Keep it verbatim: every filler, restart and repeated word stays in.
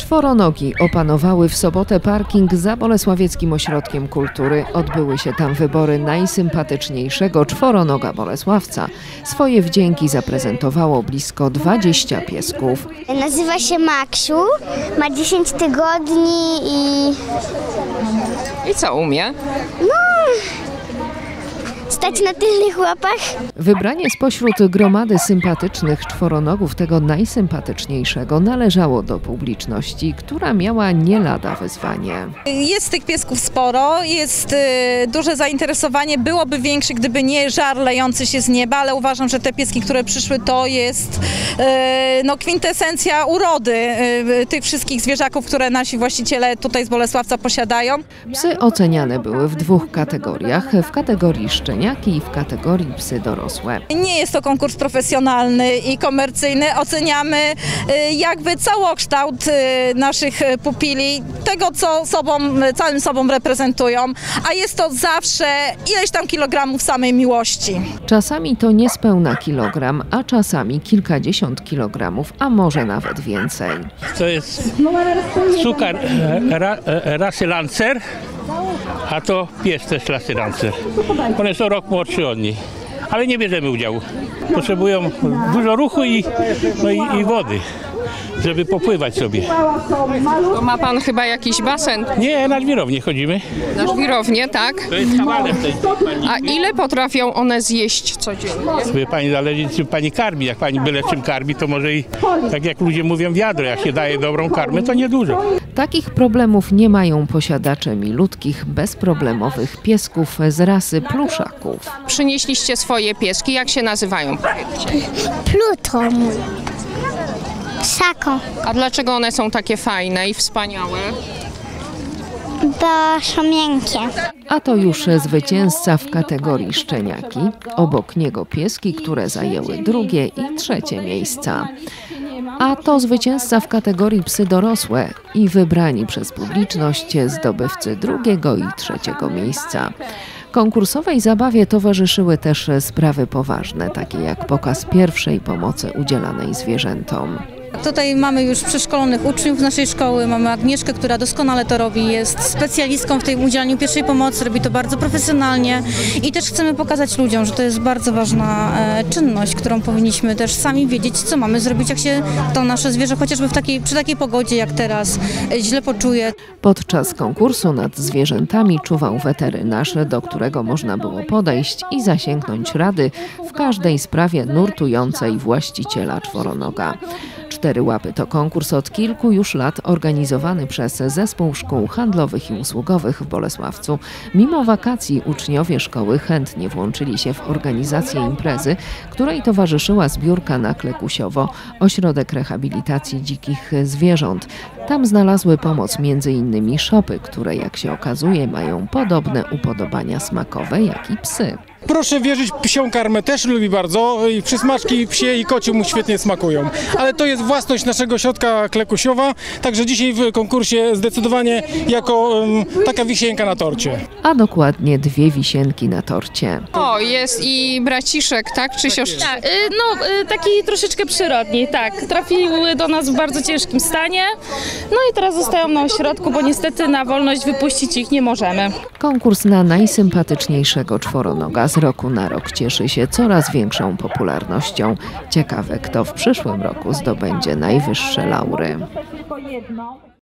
Czworonogi opanowały w sobotę parking za Bolesławieckim Ośrodkiem Kultury. Odbyły się tam wybory najsympatyczniejszego czworonoga Bolesławca. Swoje wdzięki zaprezentowało blisko dwadzieścia piesków. Nazywa się Maksiu, ma dziesięć tygodni i... I co umie? No... stać na tylnych łapach. Wybranie spośród gromady sympatycznych czworonogów tego najsympatyczniejszego należało do publiczności, która miała nie lada wyzwanie. Jest tych piesków sporo, jest y, duże zainteresowanie, byłoby większe, gdyby nie żar lejący się z nieba, ale uważam, że te pieski, które przyszły, to jest y, no, kwintesencja urody y, tych wszystkich zwierzaków, które nasi właściciele tutaj z Bolesławca posiadają. Psy oceniane były w dwóch kategoriach, w kategorii szczeniaki i w kategorii psy dorosłe. Nie jest to konkurs profesjonalny i komercyjny. Oceniamy y, jakby całokształt y, naszych pupili, tego co sobą, całym sobą reprezentują, a jest to zawsze ileś tam kilogramów samej miłości. Czasami to niespełna kilogram, a czasami kilkadziesiąt kilogramów, a może nawet więcej. To jest cukar ra, rasy Lancer, a to pies też rasy Lancer. One są rok młodszy od niej, ale nie bierzemy udziału. Potrzebują dużo ruchu i, no i, i wody, żeby popływać sobie. To ma pan chyba jakiś basen? Nie, na żwirownię chodzimy. Na żwirownię, tak? To jest kawaler tej pani. A ile potrafią one zjeść codziennie? Sobie pani zależy, czym pani karmi. Jak pani byle czym karmi, to może i, tak jak ludzie mówią, wiadro. Jak się daje dobrą karmę, to niedużo. Takich problemów nie mają posiadacze milutkich, bezproblemowych piesków z rasy pluszaków. Przynieśliście swoje pieski, jak się nazywają? Pluton. Sako. A dlaczego one są takie fajne i wspaniałe? Bo są miękkie. A to już zwycięzca w kategorii szczeniaki. Obok niego pieski, które zajęły drugie i trzecie miejsca. A to zwycięzca w kategorii psy dorosłe i wybrani przez publiczność zdobywcy drugiego i trzeciego miejsca. Konkursowej zabawie towarzyszyły też sprawy poważne, takie jak pokaz pierwszej pomocy udzielanej zwierzętom. Tutaj mamy już przeszkolonych uczniów z naszej szkoły, mamy Agnieszkę, która doskonale to robi, jest specjalistką w tym udzielaniu pierwszej pomocy, robi to bardzo profesjonalnie i też chcemy pokazać ludziom, że to jest bardzo ważna e, czynność, którą powinniśmy też sami wiedzieć, co mamy zrobić, jak się to nasze zwierzę chociażby w takiej, przy takiej pogodzie jak teraz e, źle poczuje. Podczas konkursu nad zwierzętami czuwał weterynarz, do którego można było podejść i zasięgnąć rady w każdej sprawie nurtującej właściciela czworonoga. Cztery łapy to konkurs od kilku już lat organizowany przez Zespół Szkół Handlowych i Usługowych w Bolesławcu. Mimo wakacji uczniowie szkoły chętnie włączyli się w organizację imprezy, której towarzyszyła zbiórka na Klekusiowo, ośrodek rehabilitacji dzikich zwierząt. Tam znalazły pomoc między innymi szopy, które jak się okazuje mają podobne upodobania smakowe jak i psy. Proszę wierzyć, psią karmę też lubi bardzo i przysmaczki psie i kocie mu świetnie smakują. Ale to jest własność naszego ośrodka Klekusiowa, także dzisiaj w konkursie zdecydowanie jako um, taka wisienka na torcie. A dokładnie dwie wisienki na torcie. O, jest i braciszek, tak? Czy siostrza? Tak, no taki troszeczkę przyrodni, tak. Trafiły do nas w bardzo ciężkim stanie, no i teraz zostają na ośrodku, bo niestety na wolność wypuścić ich nie możemy. Konkurs na najsympatyczniejszego czworonoga z roku na rok cieszy się coraz większą popularnością. Ciekawe, kto w przyszłym roku zdobędzie najwyższe laury.